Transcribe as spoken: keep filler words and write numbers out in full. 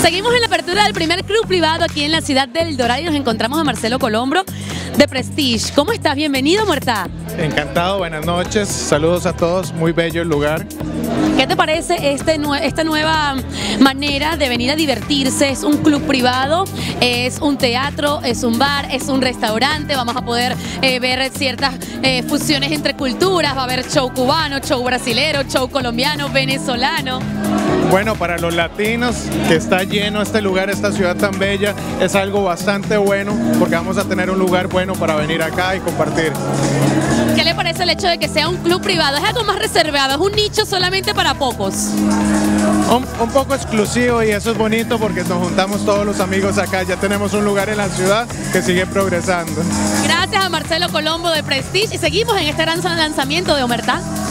Seguimos en la apertura del primer club privado aquí en la ciudad del Doral y nos encontramos a Marcelo Colombo de Prestige. ¿Cómo estás? Bienvenido, Muerta. Encantado, buenas noches, saludos a todos, muy bello el lugar. ¿Qué te parece este, esta nueva manera de venir a divertirse? Es un club privado, es un teatro, es un bar, es un restaurante, vamos a poder eh, ver ciertas eh, fusiones entre culturas, va a haber show cubano, show brasilero, show colombiano, venezolano. Bueno, para los latinos, que está lleno este lugar, esta ciudad tan bella, es algo bastante bueno porque vamos a tener un lugar bueno para venir acá y compartir. ¿Qué le parece el hecho de que sea un club privado? Es algo más reservado, es un nicho solamente para pocos. Un, un poco exclusivo y eso es bonito porque nos juntamos todos los amigos acá, ya tenemos un lugar en la ciudad que sigue progresando. Gracias a Marcelo Colombo de Prestige y seguimos en este gran lanzamiento de Omertá.